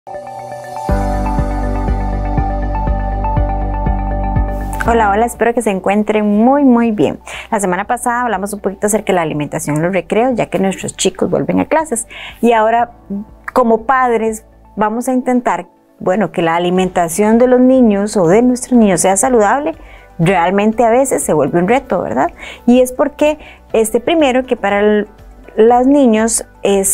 Hola, hola, espero que se encuentren muy bien. La semana pasada hablamos un poquito acerca de la alimentación en los recreos, ya que nuestros chicos vuelven a clases. Y ahora, como padres, vamos a intentar, bueno, que la alimentación de los niños o de nuestros niños sea saludable. Realmente a veces se vuelve un reto, ¿verdad? Y es porque, primero, que para los niños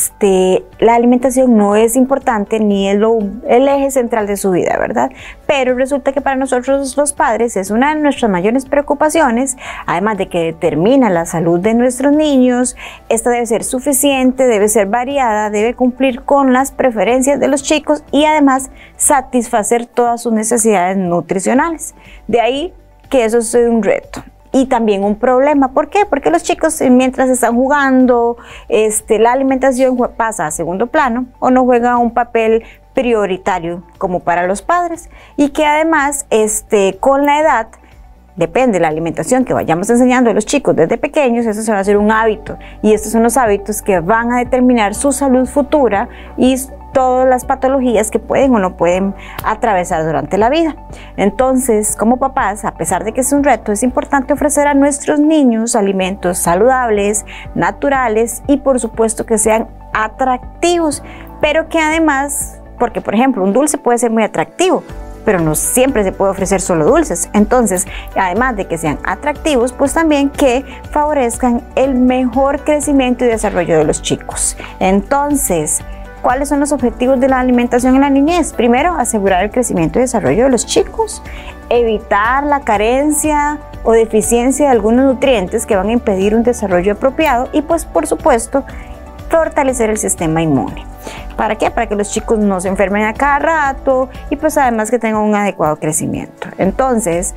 la alimentación no es importante ni es el eje central de su vida, ¿verdad? Pero resulta que para nosotros los padres es una de nuestras mayores preocupaciones, además de que determina la salud de nuestros niños. Esta debe ser suficiente, debe ser variada, debe cumplir con las preferencias de los chicos y además satisfacer todas sus necesidades nutricionales. De ahí que eso es un reto. Y también un problema. ¿Por qué? Porque los chicos, mientras están jugando, la alimentación pasa a segundo plano o no juega un papel prioritario como para los padres. Y que además, con la edad, depende de la alimentación que vayamos enseñando a los chicos desde pequeños, eso se va a hacer un hábito. Y estos son los hábitos que van a determinar su salud futura y todas las patologías que pueden o no pueden atravesar durante la vida. Entonces, como papás, a pesar de que es un reto, es importante ofrecer a nuestros niños alimentos saludables, naturales y por supuesto que sean atractivos, pero que además, porque por ejemplo un dulce puede ser muy atractivo, pero no siempre se puede ofrecer solo dulces. Entonces, además de que sean atractivos, pues también que favorezcan el mejor crecimiento y desarrollo de los chicos. Entonces, ¿cuáles son los objetivos de la alimentación en la niñez? Primero, asegurar el crecimiento y desarrollo de los chicos, evitar la carencia o deficiencia de algunos nutrientes que van a impedir un desarrollo apropiado y pues por supuesto fortalecer el sistema inmune. ¿Para qué? Para que los chicos no se enfermen a cada rato y pues además que tengan un adecuado crecimiento. Entonces,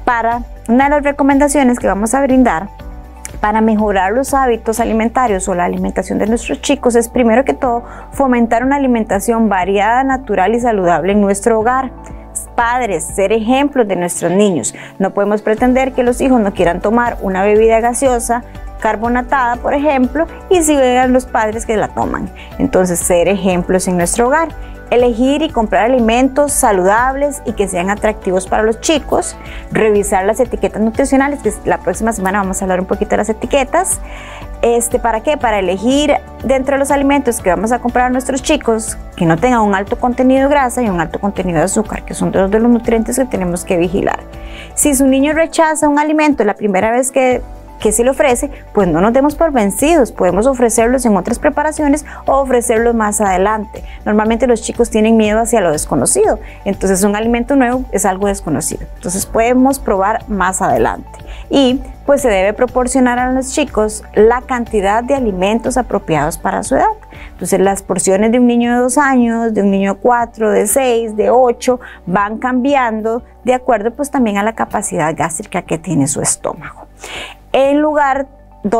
una de las recomendaciones que vamos a brindar para mejorar los hábitos alimentarios o la alimentación de nuestros chicos es primero que todo fomentar una alimentación variada, natural y saludable en nuestro hogar. Padres, ser ejemplos de nuestros niños. No podemos pretender que los hijos no quieran tomar una bebida gaseosa carbonatada, por ejemplo, y si vean los padres que la toman. Entonces, ser ejemplos en nuestro hogar. Elegir y comprar alimentos saludables y que sean atractivos para los chicos. Revisar las etiquetas nutricionales, que la próxima semana vamos a hablar un poquito de las etiquetas. ¿Para qué? Para elegir dentro de los alimentos que vamos a comprar a nuestros chicos que no tengan un alto contenido de grasa y un alto contenido de azúcar, que son dos de los nutrientes que tenemos que vigilar. Si su niño rechaza un alimento la primera vez que se le ofrece, pues no nos demos por vencidos, podemos ofrecerlos en otras preparaciones o ofrecerlos más adelante. Normalmente los chicos tienen miedo hacia lo desconocido, entonces un alimento nuevo es algo desconocido, entonces podemos probar más adelante. Y pues se debe proporcionar a los chicos la cantidad de alimentos apropiados para su edad. Entonces las porciones de un niño de 2 años, de un niño de 4, de 6, de 8 van cambiando de acuerdo pues también a la capacidad gástrica que tiene su estómago. En el lugar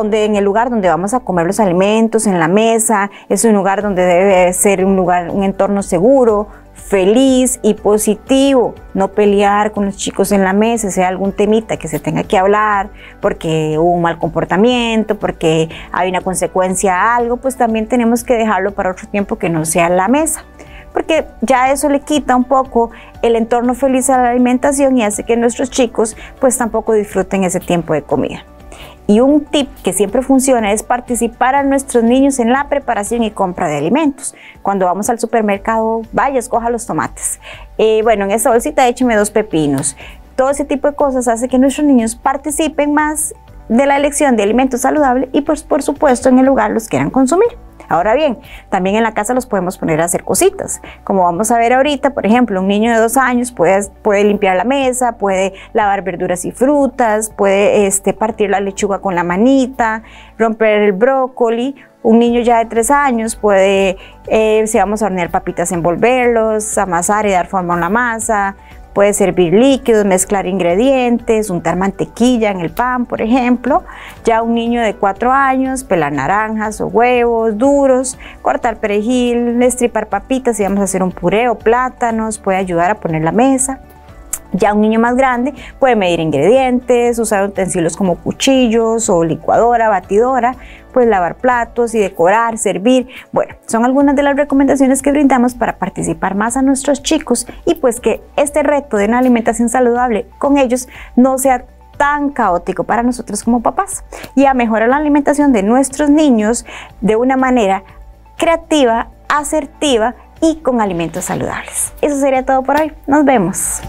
donde vamos a comer los alimentos, en la mesa, es un lugar donde debe ser un entorno seguro, feliz y positivo. No pelear con los chicos en la mesa, sea algún temita que se tenga que hablar, porque hubo un mal comportamiento, porque hay una consecuencia a algo, pues también tenemos que dejarlo para otro tiempo que no sea la mesa. Porque ya eso le quita un poco el entorno feliz a la alimentación y hace que nuestros chicos pues tampoco disfruten ese tiempo de comida. Y un tip que siempre funciona es participar a nuestros niños en la preparación y compra de alimentos. Cuando vamos al supermercado, vaya, escoja los tomates. Bueno, en esa bolsita écheme 2 pepinos. Todo ese tipo de cosas hace que nuestros niños participen más de la elección de alimentos saludables y pues por supuesto en el lugar los quieran consumir. Ahora bien, también en la casa los podemos poner a hacer cositas, como vamos a ver ahorita. Por ejemplo, un niño de 2 años puede limpiar la mesa, puede lavar verduras y frutas, puede partir la lechuga con la manita, romper el brócoli. Un niño ya de 3 años puede, si vamos a hornear papitas, envolverlos, amasar y dar forma a una masa. Puede servir líquidos, mezclar ingredientes, untar mantequilla en el pan, por ejemplo. Ya un niño de 4 años, pelar naranjas o huevos duros, cortar perejil, estripar papitas si vamos a hacer un puré o plátanos, puede ayudar a poner la mesa. Ya un niño más grande puede medir ingredientes, usar utensilios como cuchillos o licuadora, batidora, pues lavar platos y decorar, servir. Bueno, son algunas de las recomendaciones que brindamos para participar más a nuestros chicos y pues que este reto de una alimentación saludable con ellos no sea tan caótico para nosotros como papás, y a mejorar la alimentación de nuestros niños de una manera creativa, asertiva y con alimentos saludables. Eso sería todo por hoy. Nos vemos.